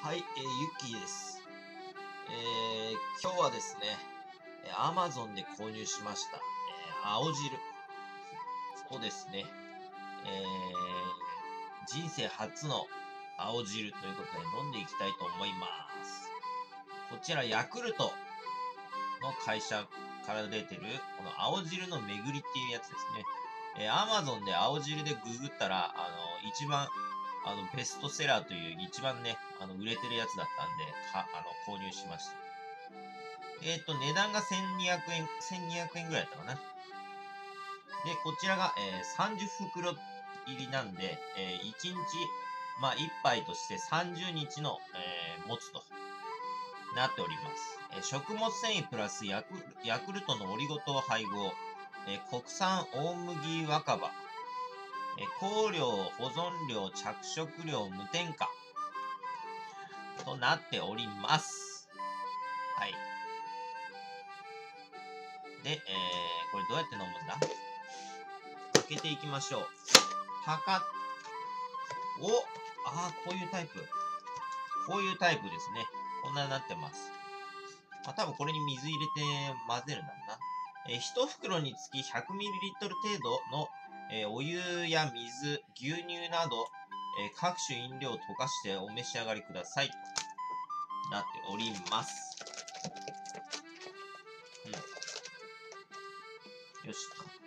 はい、ゆっきーです。今日はですね、Amazon で購入しました、青汁をですね、人生初の青汁ということで飲んでいきたいと思います。こちらヤクルトの会社から出てるこの青汁の巡りっていうやつですね。Amazon で青汁でググったら、一番ベストセラーという一番ね、売れてるやつだったんで、購入しました。値段が1200円、1200円ぐらいだったかな。で、こちらが、30袋入りなんで、1日、1杯として30日の、持つとなっております。食物繊維プラスヤクルトのオリゴ糖配合、国産大麦若葉、香料、保存料、着色料、無添加となっております。はい。で、これどうやって飲むんだ？開けていきましょう。こういうタイプ。こういうタイプですね。こんなになってます。多分これに水入れて混ぜるんだろうな。1袋につき 100ml 程度の、お湯や水、牛乳など、各種飲料を溶かしてお召し上がりください。となっております。よし。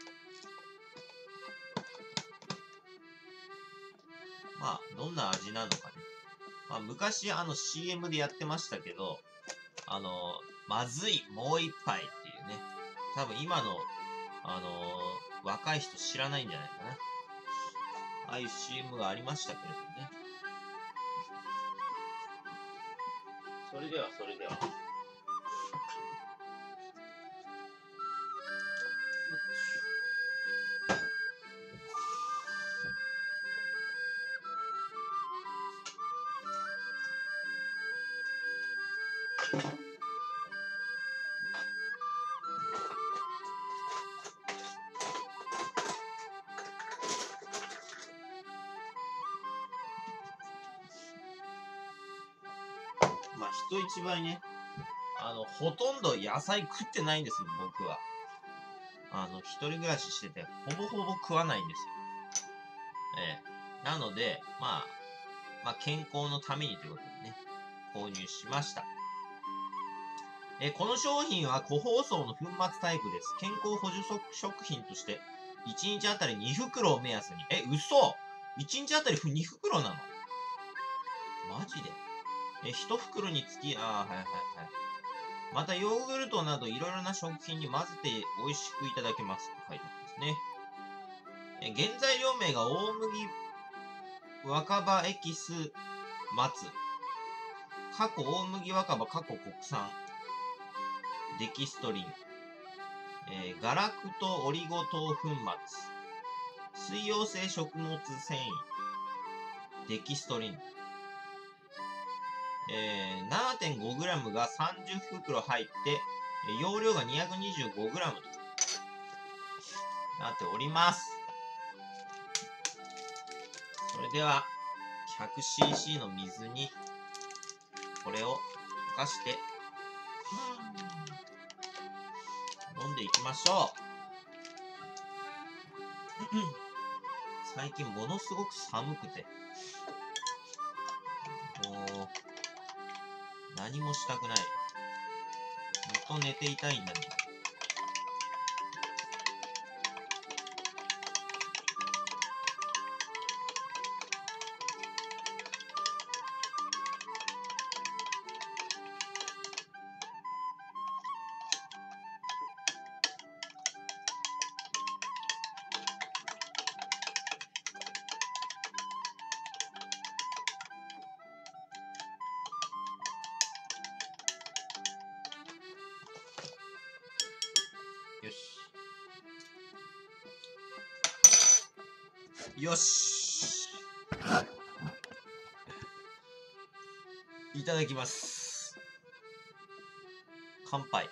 どんな味なのかね。昔CM でやってましたけど、まずい、もう一杯っていうね。多分今の、若い人知らないんじゃないかな。ああいう CM がありましたけれどね。それでは。人一倍ね、ほとんど野菜食ってないんですよ、僕は。一人暮らししてて、ほぼほぼ食わないんですよ。なので、健康のためにということでね、購入しました。この商品は個包装の粉末タイプです。健康補助食品として、1日あたり2袋を目安に。嘘 !1 日あたり2袋なの？マジで1袋につき、また、ヨーグルトなどいろいろな食品に混ぜて美味しくいただけますと書いてありますね。原材料名が大麦若葉エキス松。過去大麦若葉過去国産。デキストリン。ガラクトオリゴ糖粉末。水溶性食物繊維。デキストリン。7.5g が30袋入って、容量が 225g となっております。それでは 100cc の水にこれを溶かして飲んでいきましょう。最近ものすごく寒くて、もう何もしたくない。ずっと寝ていたいんだね。よし。よし。いただきます。乾杯。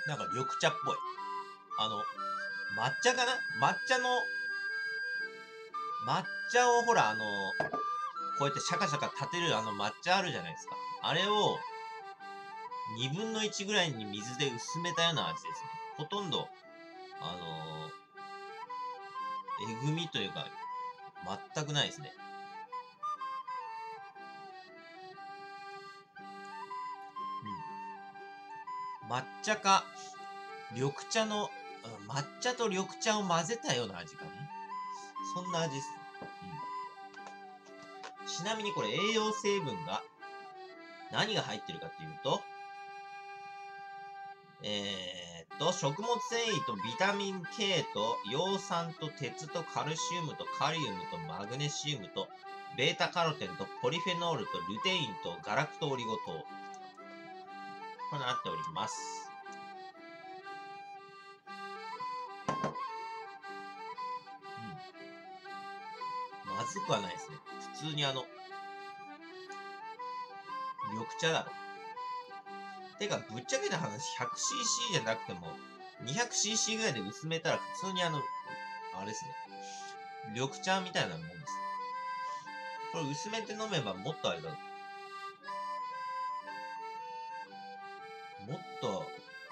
なんか緑茶っぽい。抹茶かな、抹茶をほら、こうやってシャカシャカ立てる抹茶あるじゃないですか。あれを、2分の1ぐらいに水で薄めたような味ですね。ほとんど、えぐみというか、全くないですね。抹茶か、緑茶の、抹茶と緑茶を混ぜたような味かね。そんな味です。ちなみにこれ栄養成分が何が入ってるかっていうと、食物繊維とビタミン K と葉酸と鉄とカルシウムとカリウムとマグネシウムとベータカロテンとポリフェノールとルテインとガラクトオリゴ糖。こうなっております。まずくはないですね。普通に緑茶だろ。てか、ぶっちゃけた話、100cc じゃなくても、200cc ぐらいで薄めたら普通にあれですね。緑茶みたいなもんです。これ薄めて飲めばもっとあれだ。もっと、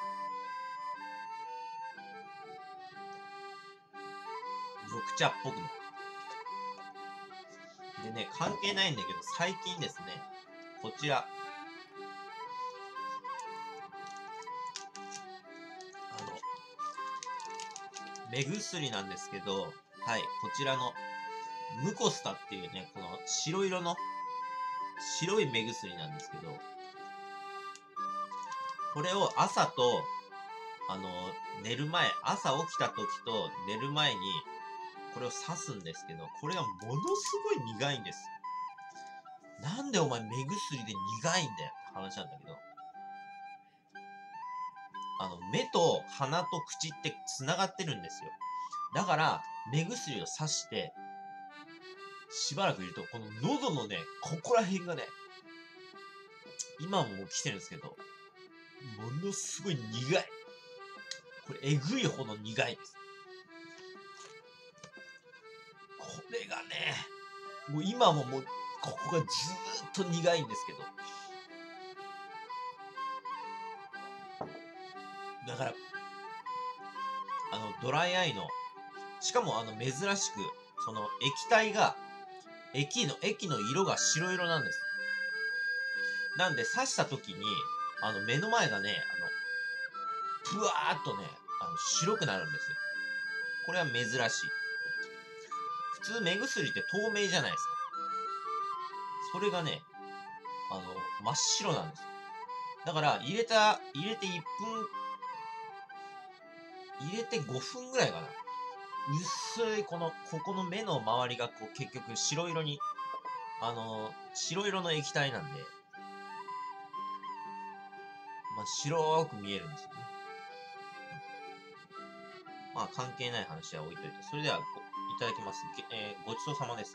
緑茶っぽくなる。でね、関係ないんだけど、最近ですね、こちら、目薬なんですけど、はい、こちらの、ムコスタっていうね、この白い目薬なんですけど、これを朝と、寝る前、朝起きた時と寝る前に、これを刺すんですけど、これがものすごい苦いんです。なんでお前目薬で苦いんだよって話なんだけど、目と鼻と口って繋がってるんですよ。だから、目薬を刺して、しばらくいると、この喉のね、ここら辺がね、今も来てるんですけど、ものすごい苦い。これ、えぐいほど苦いです。これがね、もう今ももう、ここがずーっと苦いんですけど。だから、ドライアイの、しかも珍しく、その液体が、液の色が白色なんです。なんで刺した時に、目の前がね、ぷわーっとね、白くなるんですよ。これは珍しい。普通目薬って透明じゃないですか。それがね、真っ白なんですよ。だから、入れて1分、入れて5分ぐらいかな。薄い、ここの目の周りが結局白色に、白色の液体なんで、まあ、白く見えるんですよね。まあ、関係ない話は置いといて。それでは、いただきます。ごちそうさまです。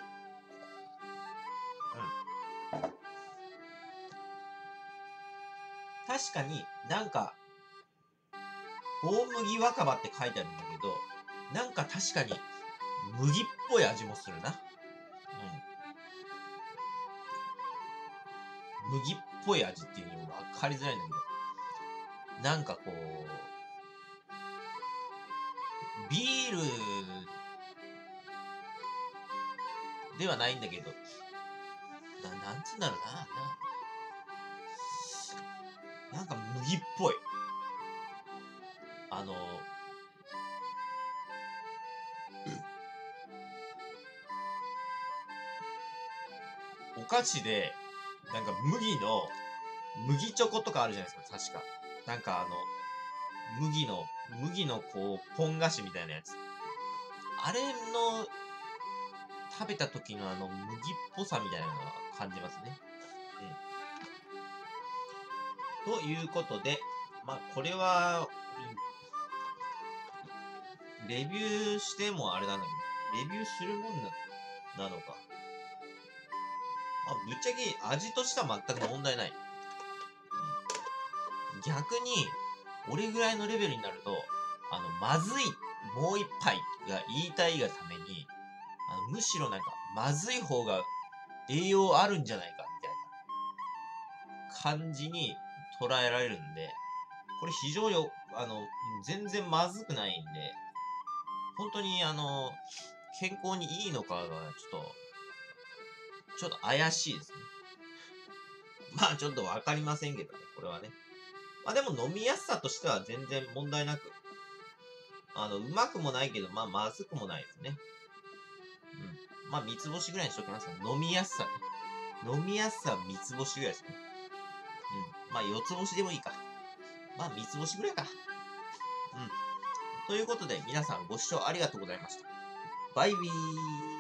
確かになんか、大麦若葉って書いてあるんだけど、なんか確かに、麦っぽい味もするな。麦っぽい味っていうのも分かりづらいんだけど、なんかビールではないんだけど、なんつうんだろうな。なんか麦っぽい。お菓子で、なんか麦チョコとかあるじゃないですか、確か。なんか麦のポン菓子みたいなやつ。あれの、食べた時の麦っぽさみたいなのは感じますね。ということで、まあ、これは、レビューしてもあれなんだけど、レビューするもんなのか。まあ、ぶっちゃけ味としては全く問題ない。逆に、 俺ぐらいのレベルになると、まずい、もう一杯が言いたいがために、むしろなんか、まずい方が栄養あるんじゃないか、みたいな感じに捉えられるんで、これ非常に、全然まずくないんで、本当に健康にいいのかが、ちょっと怪しいですね。まあちょっとわかりませんけどね、これはね。まあでも飲みやすさとしては全然問題なく、うまくもないけど、まあまずくもないですね。うん。まあ三つ星ぐらいにしときますか。飲みやすさね。飲みやすさは三つ星ぐらいですね。うん。まあ四つ星でもいいか。まあ三つ星ぐらいか。うん。ということで皆さんご視聴ありがとうございました。バイビー。